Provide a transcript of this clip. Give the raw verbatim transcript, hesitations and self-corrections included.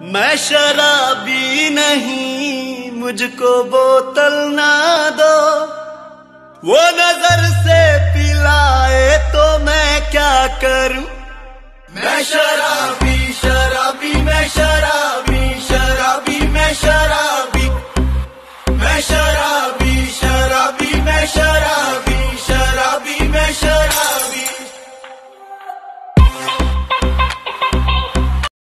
मैं शराबी नहीं, मुझको बोतल ना दो। वो नजर से पिलाए तो मैं क्या करूं।